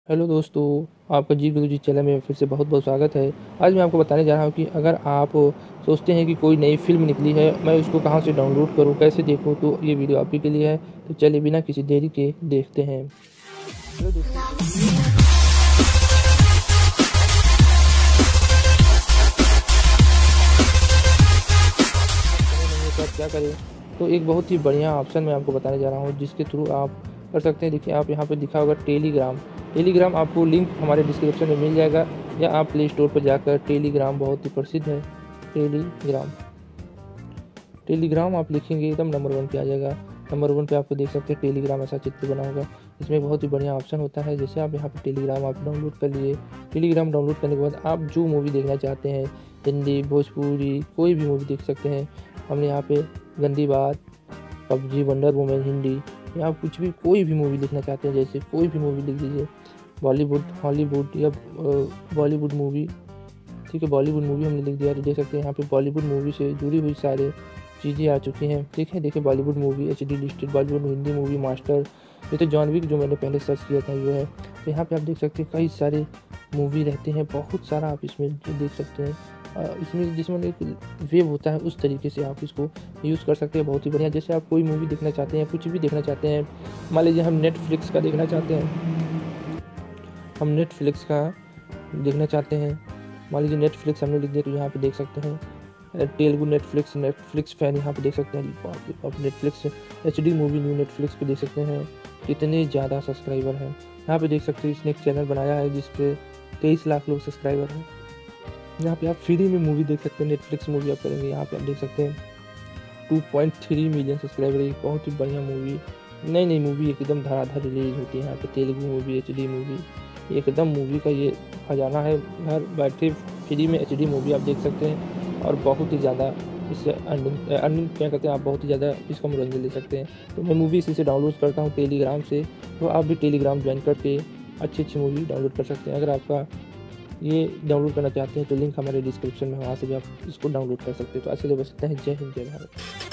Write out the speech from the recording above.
Hello दोस्तों, आपका जी गुरु जी channel में फिर से बहुत बहुत स्वागत है। आज मैं आपको बताने जा रहा हूँ कि अगर आप सोचते हैं कि कोई नई फ़िल्म निकली है, मैं उसको कहाँ से डाउनलोड करूँ, कैसे देखूँ, तो ये वीडियो आप ही के लिए है। तो चलिए बिना किसी देरी के देखते हैं। हेलो दोस्तों, समय नहीं है तो आप क्या करें? तो एक बहुत ही बढ़िया ऑप्शन मैं आपको बताने जा रहा हूँ, जिसके थ्रू आप कर सकते हैं। देखिए, आप यहाँ पे लिखा होगा टेलीग्राम। टेलीग्राम आपको लिंक हमारे डिस्क्रिप्शन में मिल जाएगा, या आप प्ले स्टोर पर जाकर टेलीग्राम बहुत ही प्रसिद्ध है, टेलीग्राम। टेलीग्राम आप लिखेंगे एकदम नंबर 1 पे आ जाएगा। नंबर 1 पे आपको देख सकते हैं टेलीग्राम ऐसा चित्र बना होगा। इसमें बहुत ही बढ़िया ऑप्शन होता है। जैसे आप यहाँ पे टेलीग्राम आप डाउनलोड कर लिए। टेलीग्राम डाउनलोड करने के बाद आप जो मूवी देखना चाहते हैं, हिंदी, भोजपुरी, कोई भी मूवी देख सकते हैं। हमने यहाँ पे गंदी बात, पबजी, वंडर वुमन हिंदी, या आप कुछ भी कोई भी मूवी देखना चाहते हैं, जैसे कोई भी मूवी लिख दीजिए। बॉलीवुड, हॉलीवुड या बॉलीवुड मूवी। ठीक है, बॉलीवुड मूवी हमने लिख दिया, तो देख सकते हैं यहाँ पे बॉलीवुड मूवी से जुड़ी हुई सारे चीज़ें आ चुकी हैं। ठीक है, देखिए Bollywood movie HD listed, Bollywood Hindi movie master. ये तो जॉन विक जो मैंने पहले सर्च किया था वो है। तो यहाँ पे आप देख सकते हैं कई सारे मूवी रहते हैं, बहुत सारा आप इसमें जो देख सकते हैं। इसमें जिसमें एक वेब होता है, उस तरीके से आप इसको यूज़ कर सकते हैं। बहुत ही बढ़िया। जैसे आप कोई मूवी देखना चाहते हैं, कुछ भी देखना चाहते हैं, मान लीजिए हम नेटफ्लिक्स का देखना चाहते हैं, हम नेटफ्लिक्स का देखना चाहते हैं, मान लीजिए नेटफ्लिक्स हमने लिख दिया, तो यहाँ पे देख सकते हैं तेलुगु नेटफ्लिक्स फ़ैन यहाँ पे देख सकते हैं। बाप रे बाप, Netflix HD movie new Netflix पे देख सकते हैं कितने ज़्यादा सब्सक्राइबर हैं। यहाँ पे देख सकते हैं इसने एक चैनल बनाया है जिस पे 23 लाख लोग सब्सक्राइबर हैं। यहाँ पे आप फ्री में मूवी देख सकते हैं। नेटफ्लिक्स मूवी आप करेंगे, यहाँ पे आप देख सकते हैं 2.3 मिलियन सब्सक्राइबर। एक बहुत ही बढ़िया मूवी, नई नई मूवी एकदम धड़ाधड़ रिलीज होती है यहाँ पे। तेलुगु मूवी, HD मूवी, एकदम मूवी का ये खजाना है। घर बैठे फ्री में HD मूवी आप देख सकते हैं, और बहुत ही ज़्यादा इससे अर्निंग क्या कहते हैं, आप बहुत ही ज़्यादा इसका मनोरंजन ले सकते हैं। तो मैं मूवी इसी से डाउनलोड करता हूँ टेलीग्राम से। तो आप भी टेलीग्राम ज्वाइन करके अच्छी अच्छी मूवी डाउनलोड कर सकते हैं। अगर आपका ये डाउनलोड करना चाहते हैं तो लिंक हमारे डिस्क्रिप्शन में, वहाँ से भी आप इसको डाउनलोड कर सकते हैं। तो आज के लिए बस इतना ही। जय हिंद, जय भारत।